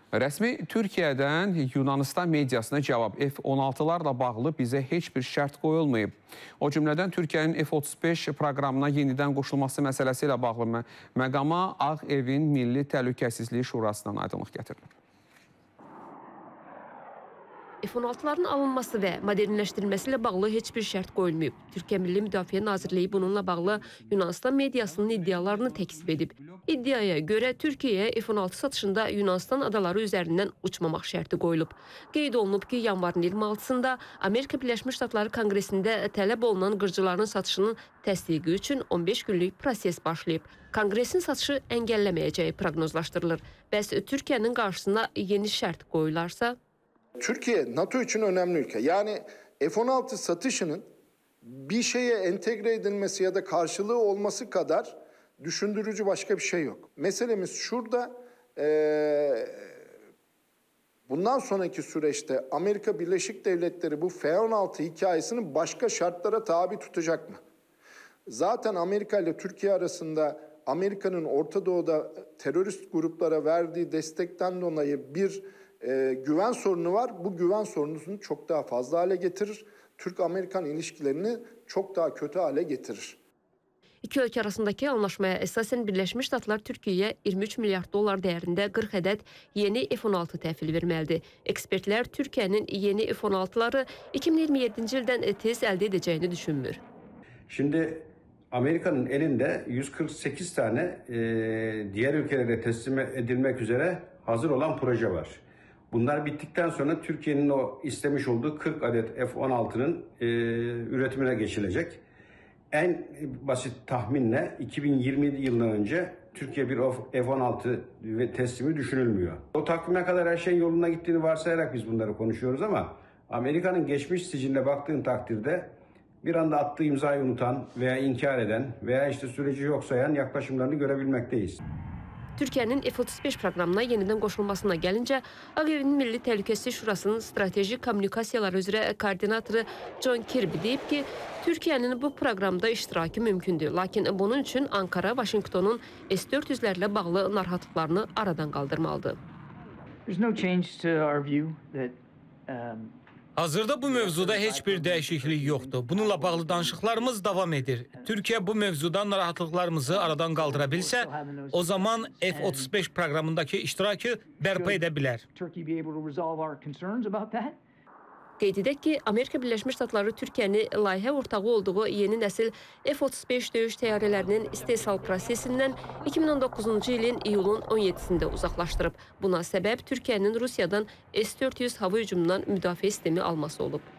Rəsmi Türkiyədən Yunanistan mediasına cavab F-16'larla bağlı bizə heç bir şərt qoyulmayıb. O cümlədən Türkiyənin F-35 proqramına yenidən qoşulması məsələsi ilə bağlı məqama Ağ Evin Milli Təhlükəsizlik Şurasından aydınlıq gətirilib. F-16'ların alınması və modernləşdirilməsi ilə bağlı heç bir şərt qoyulmayıb. Türkiyə Milli Müdafiə Nazirliyi bununla bağlı Yunanistan mediasının iddialarını təkzib edib. İddiaya görə Türkiyəyə F-16 satışında Yunanistan adaları üzərindən uçmamaq şərti qoyulub. Qeyd olunub ki, yanvarın 26-sında Amerika Birləşmiş Ştatları Konqresində tələb olunan qırıcıların satışının təsdiqi üçün 15 günlük proses başlayıb. Konqresin satışı əngəlləməyəcəyi proqnozlaşdırılır. Bəs Türkiyənin qarşısına yeni şərt qoyularsa? Türkiye NATO için önemli ülke. Yani F-16 satışının bir şeye entegre edilmesi ya da karşılığı olması kadar düşündürücü başka bir şey yok. Meselemiz şurada, bundan sonraki süreçte Amerika Birleşik Devletleri bu F-16 hikayesini başka şartlara tabi tutacak mı? Zaten Amerika ile Türkiye arasında Amerika'nın Orta Doğu'da terörist gruplara verdiği destekten dolayı bir güven sorunu var. Bu güven sorununu çok daha fazla hale getirir. Türk-Amerikan ilişkilerini çok daha kötü hale getirir. İki ölkə arasındakı anlaşmaya əsasən Birləşmiş Ştatlar Türkiyəyə 23 milyard dollar dəyərində 40 ədəd yeni F-16 təhvil verməlidir. Ekspertlər Türkiyənin yeni F-16'ları 2027-ci ildən tez əldə edəcəyini düşünmür. Şimdi Amerika'nın elinde 148 tane diğer ülkelere teslim edilmek üzere hazır olan proje var. Bunlar bittikten sonra Türkiye'nin o istemiş olduğu 40 adet F-16'nın üretimine geçilecek. En basit tahminle 2027 yılından önce Türkiye bir F-16 ve teslimi düşünülmüyor. O takvime kadar her şeyin yoluna gittiğini varsayarak biz bunları konuşuyoruz ama Amerika'nın geçmiş siciline baktığın takdirde bir anda attığı imzayı unutan veya inkar eden veya işte süreci yok sayan yaklaşımlarını görebilmekteyiz. Türkiyənin F-35 proqramına yenidən qoşulmasına gəlincə, Ağ Evin Milli Təhlükəsizlik Şurasının strateji kommunikasiyalar üzrə koordinatoru John Kirby deyib ki, Türkiyənin bu proqramda iştirakı mümkündür. Lakin bunun üçün Ankara, Vaşinqtonun S-400'lərlə bağlı narahatlıqlarını aradan qaldırmalıdır. Hazırda bu mövzuda heç bir dəyişiklik yoxdur. Bununla bağlı danışıqlarımız davam edir. Türkiyə bu mövzuda narahatlıqlarımızı aradan qaldıra bilsə, o zaman F-35 proqramındakı iştirakı bərpa edə bilər. Qeyd edək ki, Amerika Birləşmiş Ştatları Türkiyəni layihə ortağı olduğu yeni nəsil F-35 döyüş təyyarələrinin istehsal prosesindən 2019-cu ilin iyulun 17-sində uzaqlaşdırıb. Buna səbəb Türkiyənin Rusiyadan S-400 hava hücumundan müdafiə sistemi alması olub.